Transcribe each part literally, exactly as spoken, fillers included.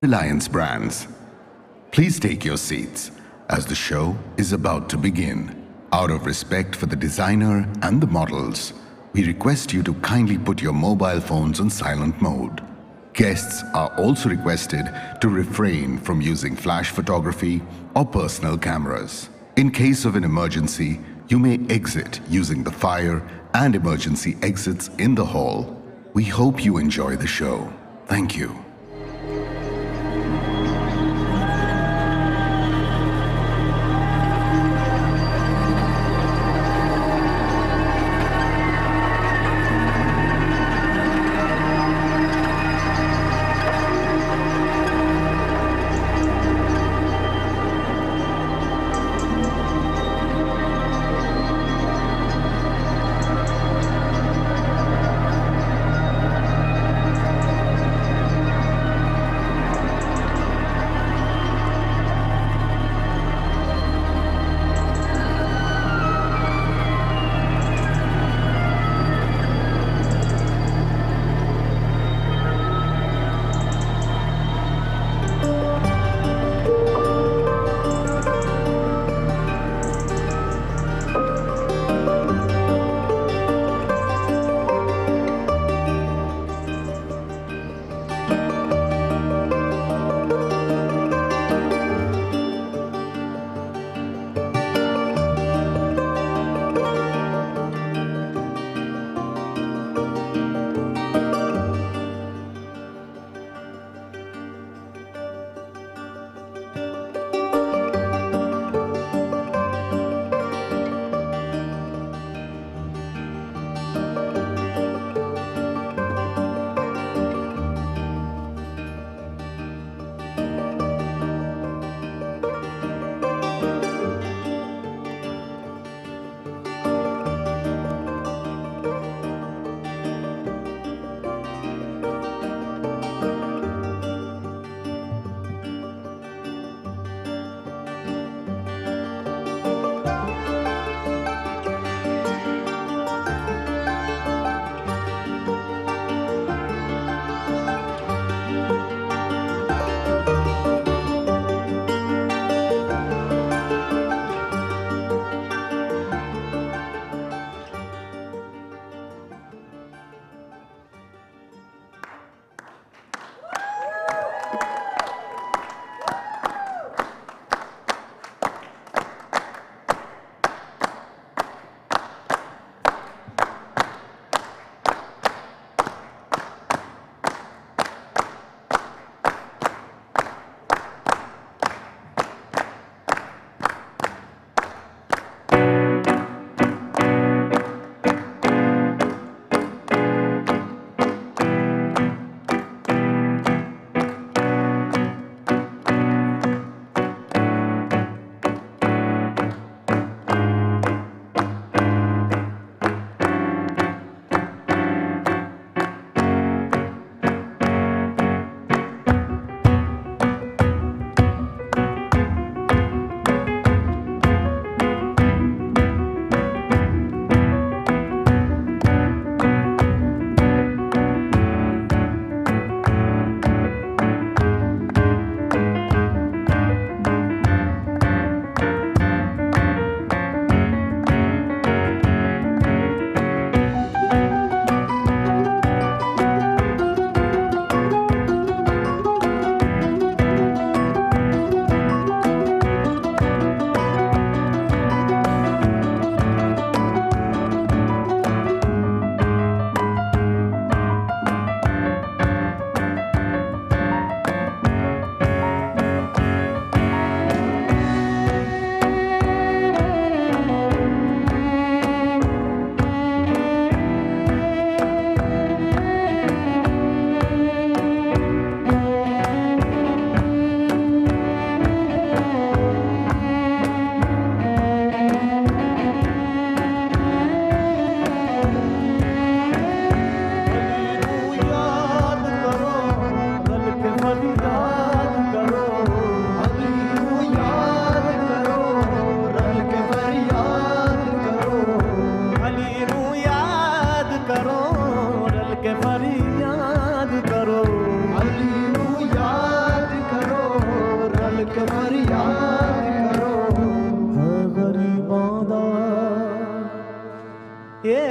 Reliance Brands. Please take your seats as the show is about to begin. Out of respect for the designer and the models, we request you to kindly put your mobile phones on silent mode. Guests are also requested to refrain from using flash photography or personal cameras. In case of an emergency, you may exit using the fire and emergency exits in the hall. We hope you enjoy the show. Thank you. के फरियाद करो, अली नू याद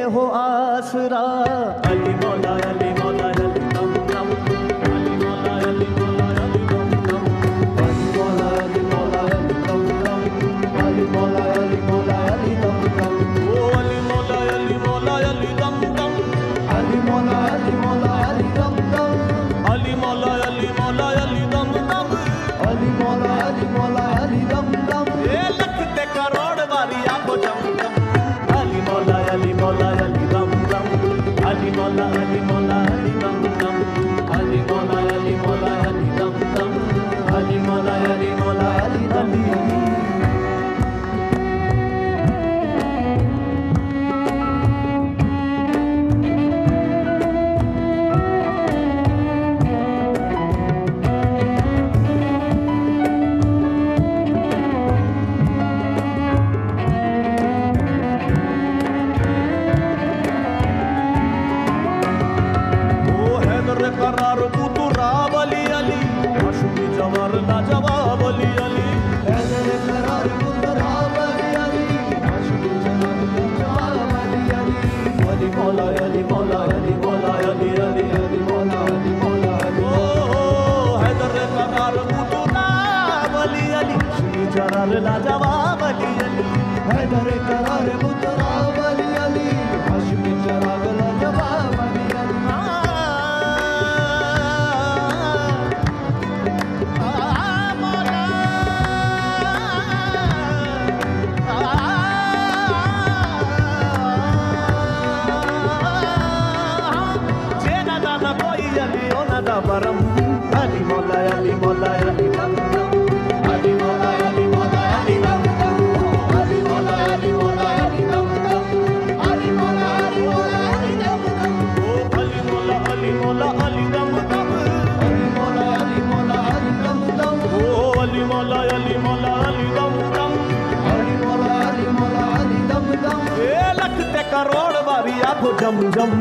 हो आसरा। अली मौला अली मौला अली दम दम, अली मौला अली मौला अली दम दम, अली मौला अली मौला अली दम दम, अली मौला अली मौला अली दम दम। ओ अली मौला अली मौला अली दम दम, अली मौला अली मौला अली दम दम, अली मौला अली मौला अली दम दम, अली मौला अली मौला अली दम दम। ए लख ते करोड़ वारी आखो जम जम, अली मौला अली मौला अली दम दम, अली मौला अली मौला अली दम दम, अली मौला अली मौला अली दम दम, अली मौला अली मौला अली दम दम। करार बुतुरा वली अली, हशमी जवार लाजवाब अली अली, हैदर करार बुतुरा वली अली, हशमी जवार लाजवाब अली अली, अली मौला अली मौला अली मौला अली अली अली मौला अली मौला अली। ओ हैदर करार बुतुरा वली अली, हशमी जवार लाजवाब अली अली, हैदर करार बुतुरा वली अली, हशमी जवार लाजवाब Ali Ali. Baram, Ali Mola, Ali Mola, Ali Dam Dam, Ali Mola, Ali Mola, Ali Dam Dam, Ali Mola, Ali Mola, Ali Dam Dam, Ali Mola, Ali Mola, Ali Dam Dam, oh Ali Mola, Ali Mola, Ali Dam Dam, Ali Mola, Ali Mola, Ali Dam Dam, oh Ali Mola, Ali Mola, Ali Dam Dam, Ali Mola, Ali Mola, Ali Dam Dam, eh lakh te karod wari aakho jam jam।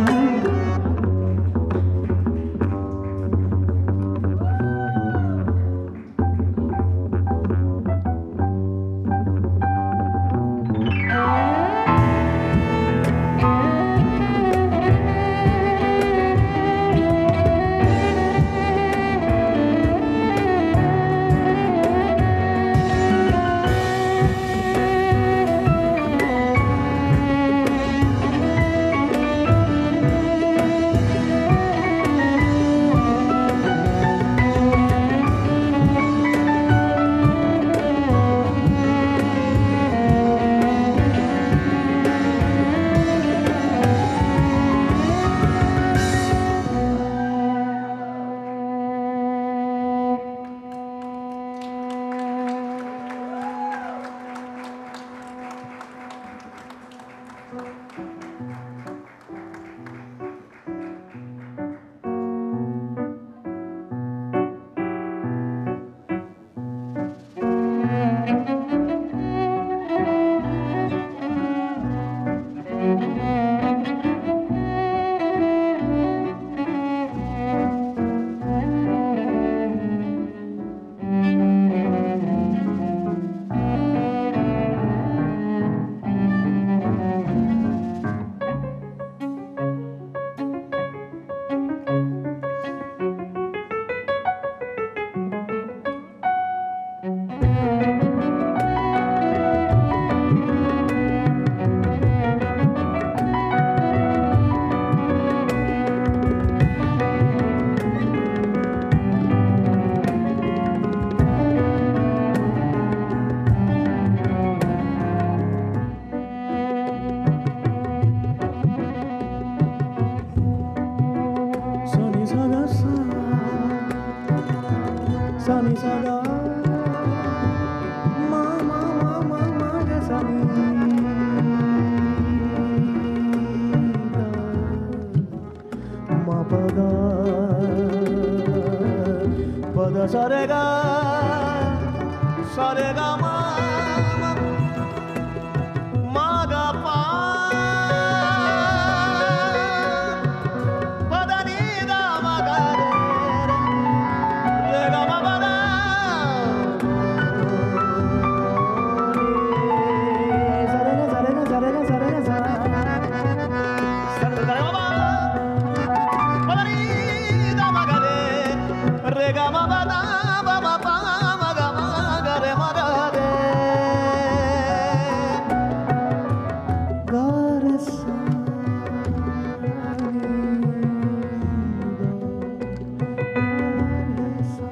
Sunny Saga, ma ma ma ma ma ga sunny, ma pada pada sarega sarega ma ma ga pa pada ni ga ma ga re ga ma ba da sarega sarega sarega sarega sarega ga ma ba da ba ma pa ma ga ma ga re ma ga re ga re sa ni do ga re sa.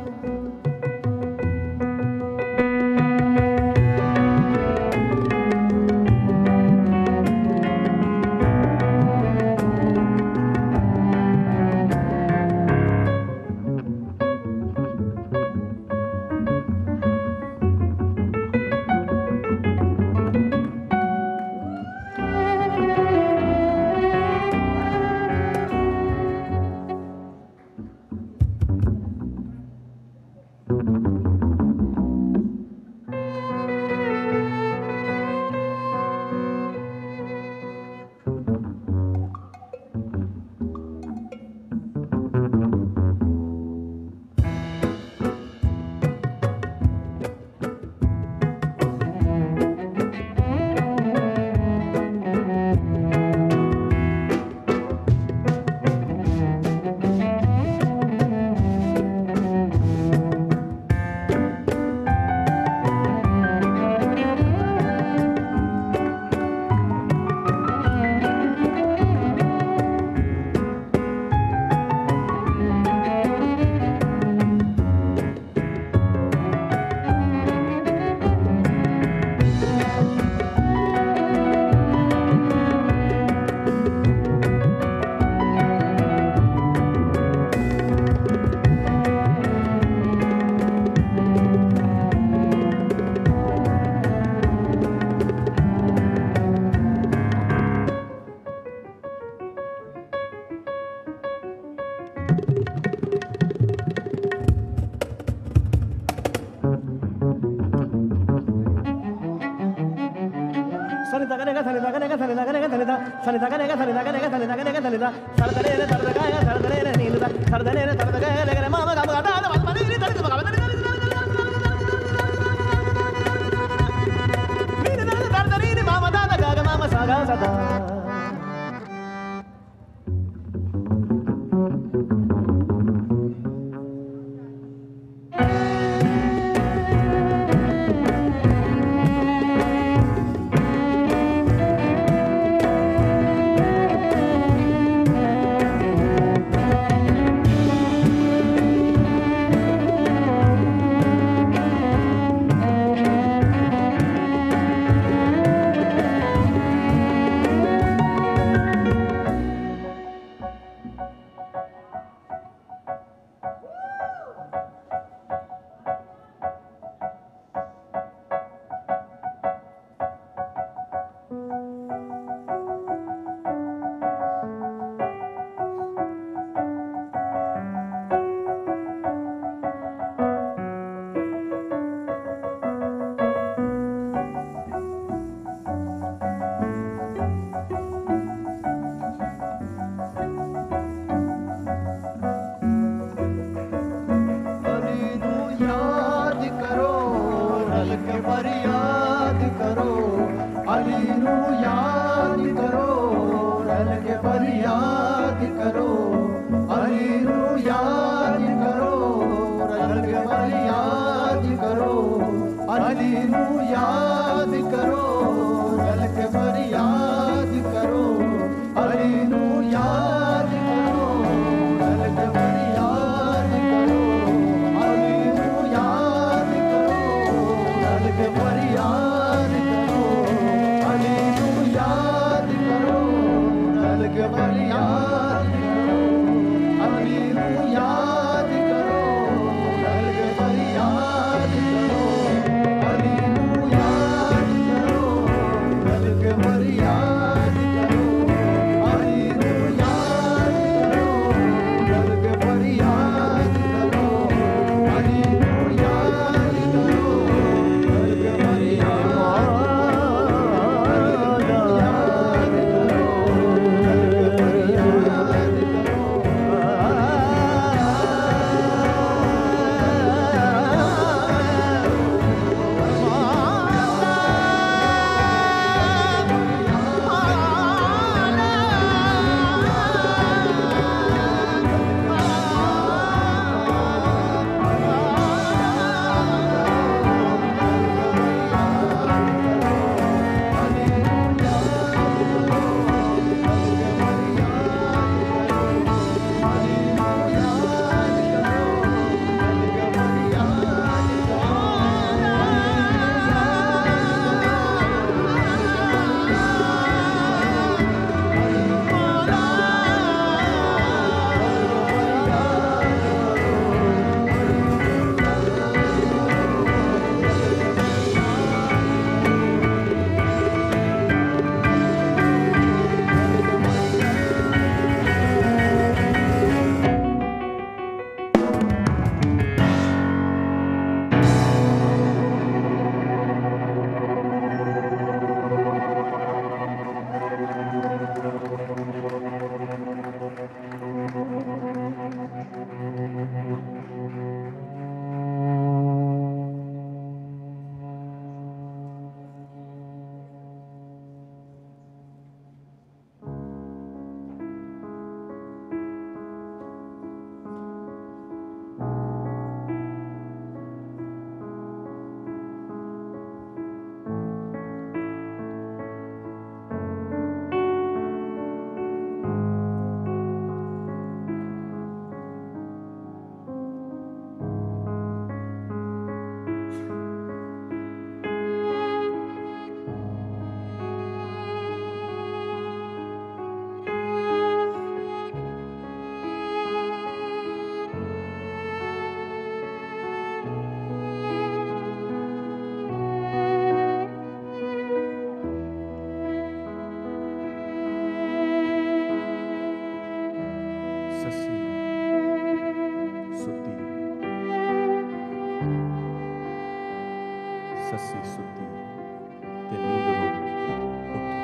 Sassi ਸੁੱਤੀ ਤੇ ਨੀਂਦਰੋਂ ਉੱਠੀ।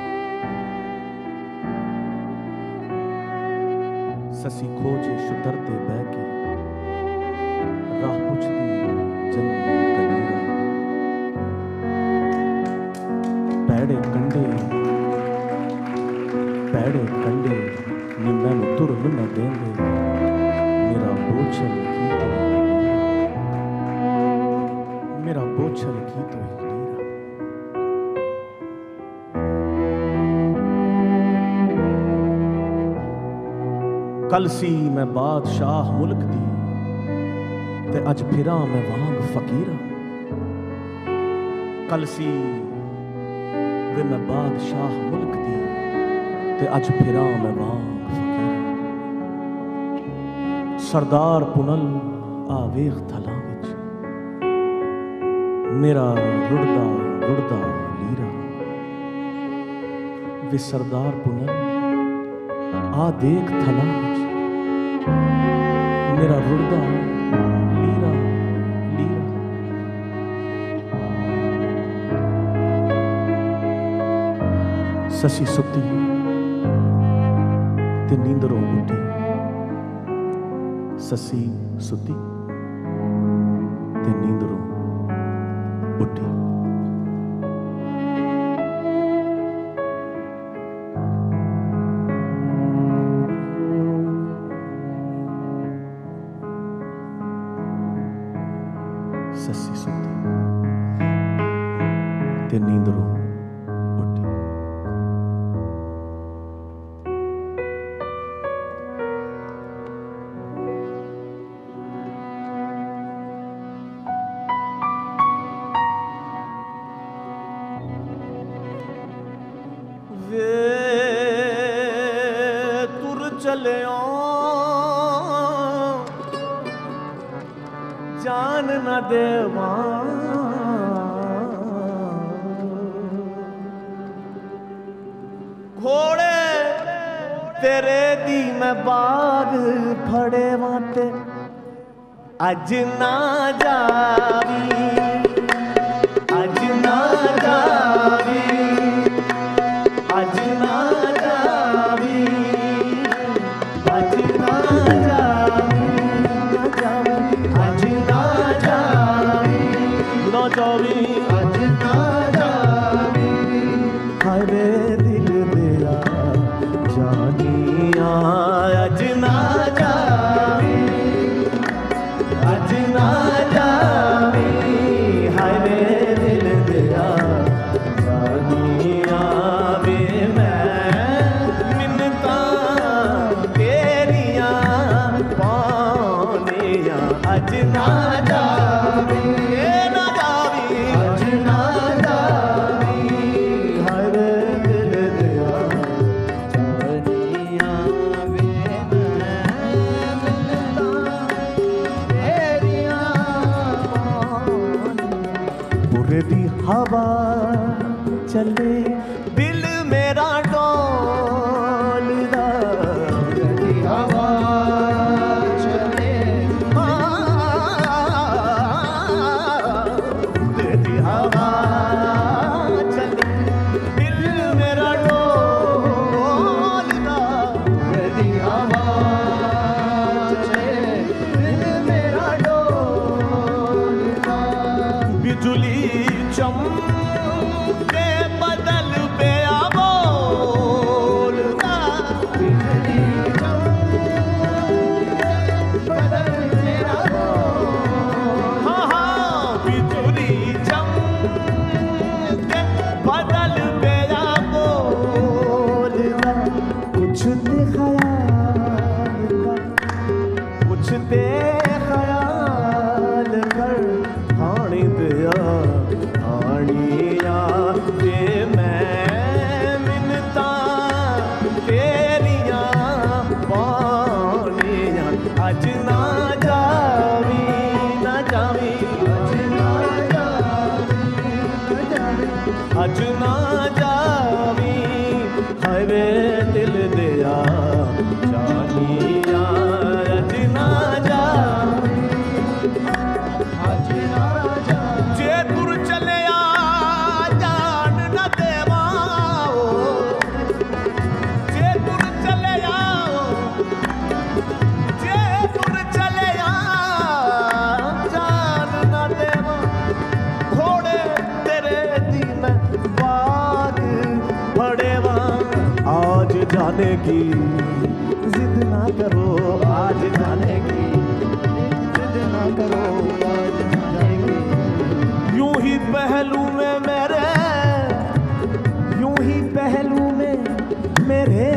ਸੱਸੀ ਖੋਜੇ ਸ਼ੁਦਰ ਤੇ ਬਹਿ ਕੇ ਰਾਹ ਪੁੱਛਦੀ ਜੰਮੀ ਕਲੀਰਾ। ਪੈੜੇ ਕੰਡੇ ਪੈੜੇ ਕੰਡੇ ਨੀ ਮੈਨੂੰ ਤੁਰਨ ਨਾ ਦੇਂਦੇ, ਮੇਰਾ ਬੋਝਲ ਕੀ ਤੋਏ मेरा बोझल की तो लीरा। कल सी मैं बादशाह मुल्क दी ते अज फिरा मैं वांग फकीरा। कल सी वे मैं बादशाह मुल्क दी ते अज फिरा मैं वांग फकीरा। सरदार पुनल आवेख थलां विच मेरा रुड़दा रुड़दा लीरा। वे सरदार पुनल आ देख थला विच मेरा रुड़दा लीरा लीरा। ससी सुती ते नींदरों उठी। ससी सुती ते नींदरों उठी। ससी सुती ते नींदरों उठी। वे तुर चलियो जान न देवा। घोड़े तेरे दी मैं बाग फड़े वाते अज ना जावी अज ना जावी अज ना जावी अज ना जावी ना जावी अज ना जावी ना जावी अज ना जावी। हाय वे दिल दिया जानिया अज ना जावी अज ना जावी। हाय वे दिल दिया जानिया वे मैं मिन्नता तेरिया पानिया अज ना जावी ना जावी अज ना जावी। हाय वे दिल दिया जानिया वे मैं मिन्नता तेरिया पानिया। बुरे दी हवा चले दिल मेरा डोलदा। बुरे हवा चले बुरे हवा चले दिल मेरा डोलदा। बुरे हवा चले ते ख्याल कर हानी दिया हानिया ते मैं मिन्नता तेरिया पानिया अज ना जावी ना जावी अज ना जावी हवे दिल दिया जानिया अज ना जावी अज ना जावी जे तुर चलिया जान न देवा जे तुर चलिया जे तुर चलिया जान न देवा घोड़े तेरे दी मैं बाग फड़ेवा आज जाने की जिद ना करो आज जाने की जिद ना करो आज जाने की यूं ही पहलू में मेरे यूं ही पहलू में मेरे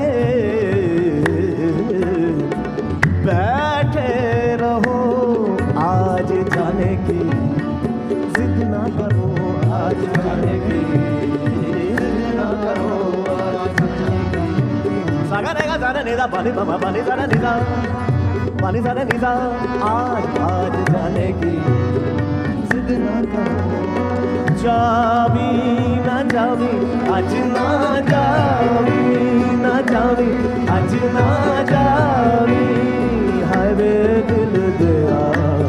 बैठे रहो आज जाने की जिद ना करो आज जाने की जिद ना करो आज जाने की सागा रेगा जाने निदा पानी मामा पानी जाने निदा पानी जाने निदा आज आज जाने की जिद ना करो जावी ना जावी आज ना जावी ना जावी आज ना जावी हवे दिल दिया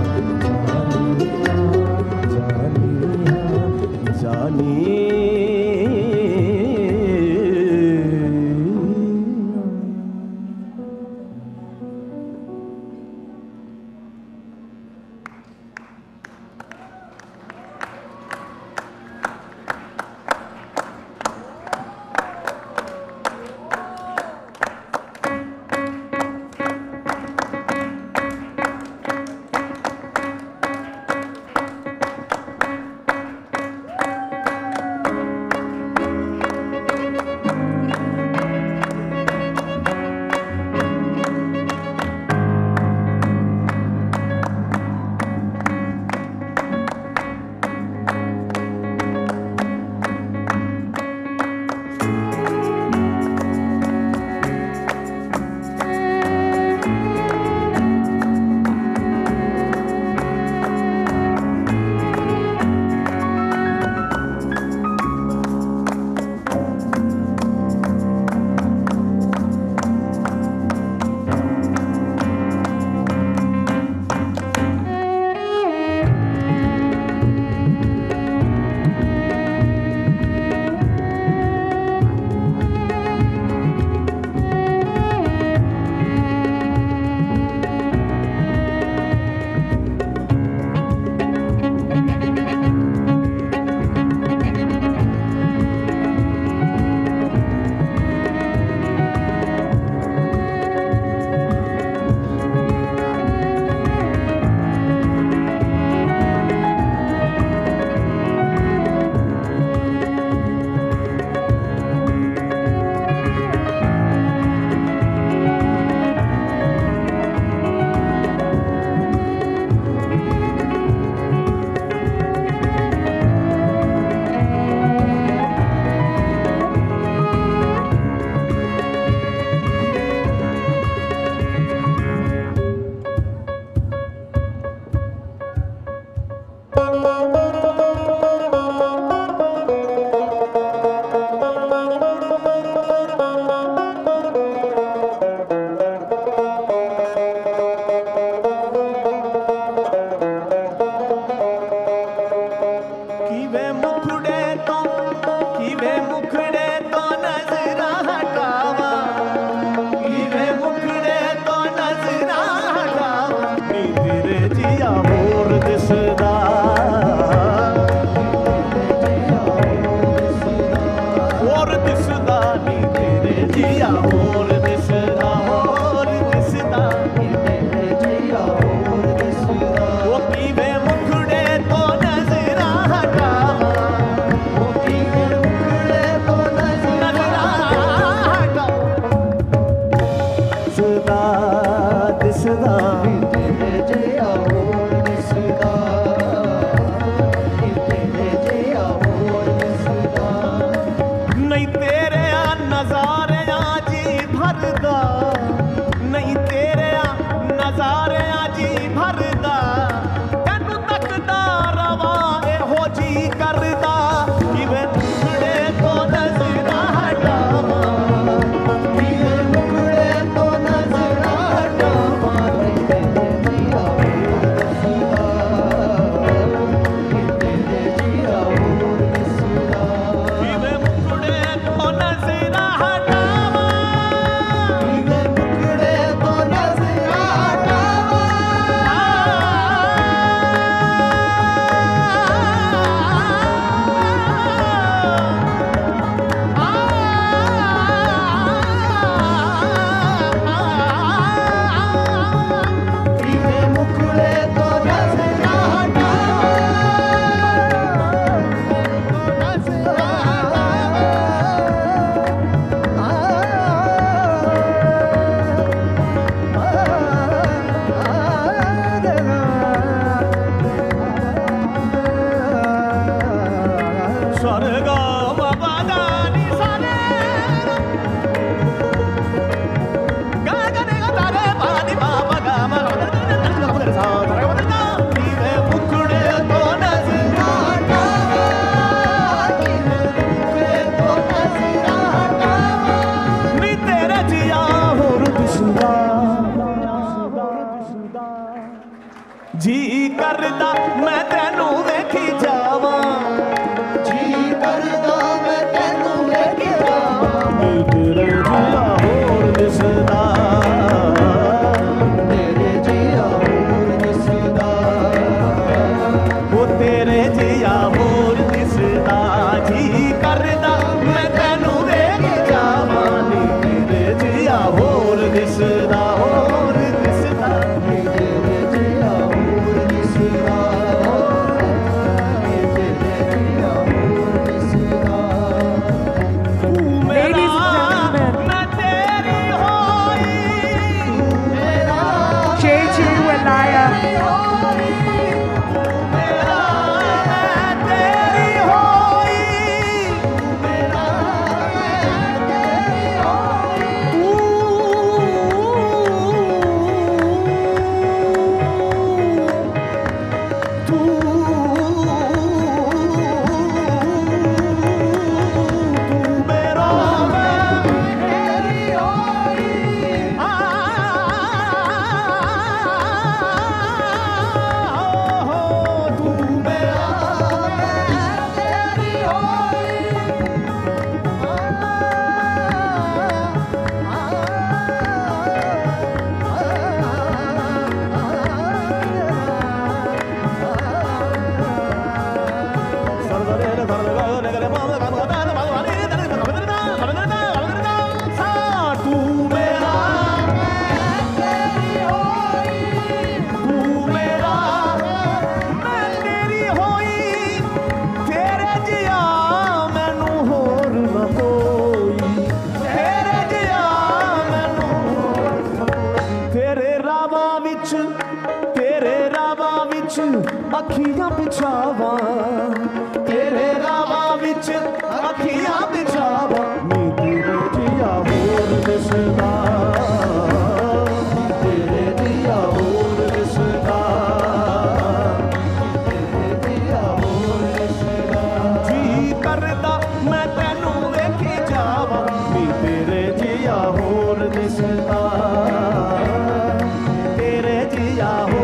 जानिया जानिया दिसदा जी करदा मैं तेनू वेखी जावां, जी करदा मैं तेनू वेखी जावां, तेरे जिया होर दिसदा, तेरे जिया होर दिसदा, ओ तेरे जिया होर दिसदा। जी करदा मैं तेनू वेखी जावां, नी तेरे जिया होर दिसदा, होर दिसदा। तेरे जिया होर दिसदा, तेरे जिया होर दिसदा। तू मेरा मैं तेरी होई, मेरा Chechu and Naya. मेरा मैं तेरी होई, मेरा तेरी होई, तू तू मेरा मैं तेरी होई, आ हो तू मेरा तेरी होई। तू मेरा तू मेरा मैं तेरी होई, तेरे जिया मैनू होर न कोई, तेरे जिया मैनू होर न कोई। तेरे रावां विच तेरे रावां विच अखियां बिछावां, तेरे रावां विच अखियां बिछावां, नी तेरे जिया होर दिसदा, तेरे जिया होर दिसदा, तेरे जिया होर दिसदा, जी करदा मैं तेनू वेखी जावां, नी तेरे जिया होर दिसदा, तेरे जिया होर